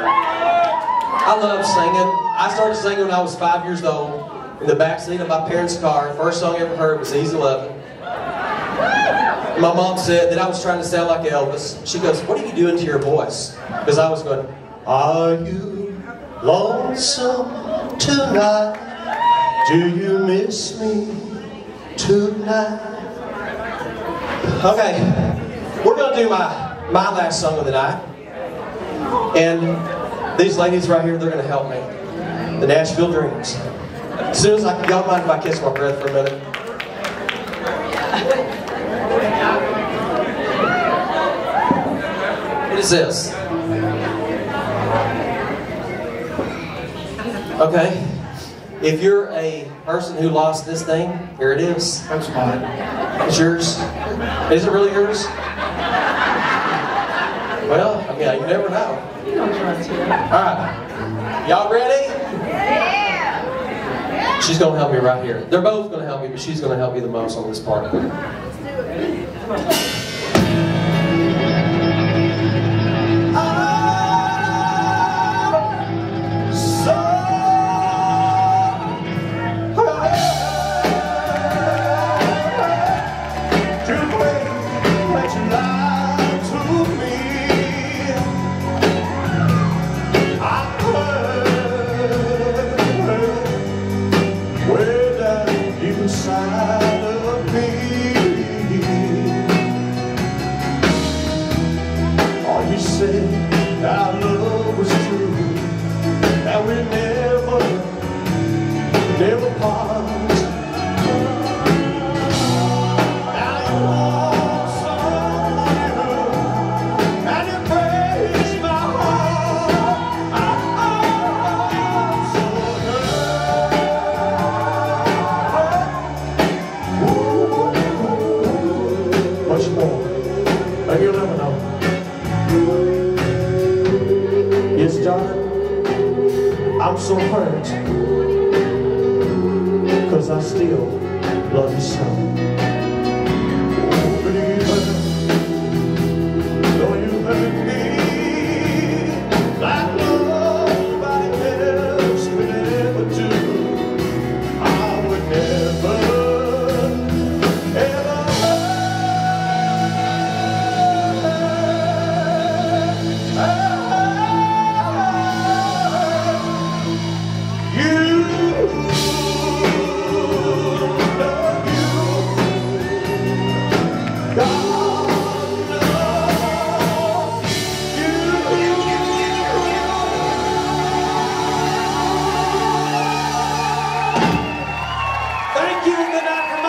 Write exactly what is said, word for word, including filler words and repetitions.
I love singing. I started singing when I was five years old in the back seat of my parents' car. First song I ever heard was Easy Lovin'. My mom said that I was trying to sound like Elvis. She goes, "What are you doing to your voice?" Because I was going, "Are you lonesome tonight? Do you miss me tonight?" Okay, we're going to do my, my last song of the night. And these ladies right here, they're going to help me. The Nashville Dreams. As soon as I can, y'all mind if I catch my breath for a minute? What is this? Okay. If you're a person who lost this thing, here it is. That's mine. It's yours. Is it really yours? Well, I mean, you never know. You don't trust me. Alright. Y'all ready? Yeah. She's going to help me right here. They're both going to help me, but she's going to help me the most on this part. Let's do it. Come on. Our love was true, that we never, never part. Now you want somebody new, and it breaks my heart. I'm so hurt. Much more, and you'll never know. Yes, darling, I'm so hurt, 'cause I still love you so. Oh, baby, though you hurt me like nobody else could ever do, I would never, ever hurt. Thank you. Good night from